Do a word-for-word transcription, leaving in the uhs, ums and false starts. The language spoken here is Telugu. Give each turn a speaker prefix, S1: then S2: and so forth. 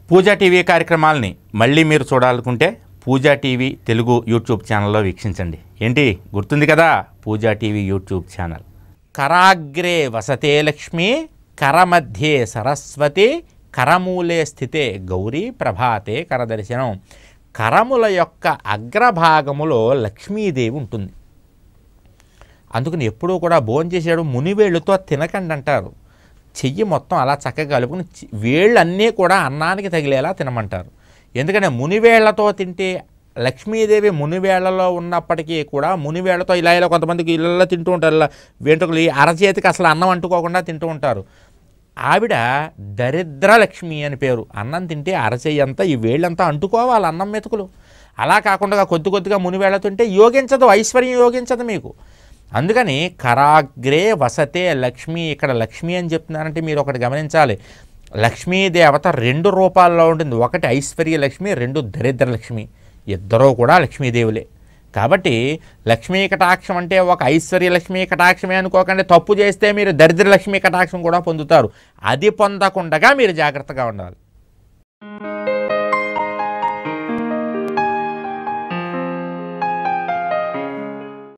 S1: పూజా టీవీ కార్యక్రమాలని మళ్ళీ మీరు చూడాలనుకుంటే పూజా టీవీ తెలుగు యూట్యూబ్ ఛానల్లో వీక్షించండి. ఏంటి గుర్తుంది కదా, పూజా టీవీ యూట్యూబ్ ఛానల్. కరాగ్రే వసతే లక్ష్మి, కరమధ్యే సరస్వతి, కరమూలే స్థితే గౌరీ, ప్రభాతే కరదర్శనం. కరముల యొక్క అగ్రభాగములో లక్ష్మీదేవి ఉంటుంది. అందుకని ఎప్పుడూ కూడా భోంచేసాడు మునివేళ్ళుతో తినకండి అంటారు. చెయ్యి మొత్తం అలా చక్కగా కలుపుకుని వేళ్ళన్నీ కూడా అన్నానికి తగిలేలా తినమంటారు. ఎందుకంటే మునివేళ్లతో తింటే లక్ష్మీదేవి మునివేళ్లలో ఉన్నప్పటికీ కూడా మునివేళ్లతో ఇలా ఇలా కొంతమందికి ఇళ్ళల్లో తింటూ ఉంటారు. ఇలా వెంట్రుకలు ఈ అరచేతికి అసలు అన్నం అంటుకోకుండా తింటూ ఉంటారు. ఆవిడ దరిద్ర లక్ష్మి అని పేరు. అన్నం తింటే అరచేయి అంతా ఈ వేళ్ళంతా అంటుకోవాలి అన్నం మెతుకులు. అలా కాకుండా కొద్ది కొద్దిగా మునివేళ్ల తింటే యోగించదు, ఐశ్వర్యం యోగించదు మీకు. అందుకని కరాగ్రే వసతే లక్ష్మి. ఇక్కడ లక్ష్మి అని చెప్తున్నారంటే మీరు ఒకటి గమనించాలి, లక్ష్మీదేవత రెండు రూపాల్లో ఉంటుంది. ఒకటి ఐశ్వర్య లక్ష్మి, రెండు దరిద్ర లక్ష్మి. ఇద్దరూ కూడా లక్ష్మీదేవులే. కాబట్టి లక్ష్మీ కటాక్షం అంటే ఒక ఐశ్వర్య లక్ష్మీ కటాక్షమే అనుకోకండి. తప్పు చేస్తే మీరు దరిద్ర లక్ష్మీ కటాక్షం కూడా పొందుతారు. అది పొందకుండా మీరు జాగ్రత్తగా ఉండాలి.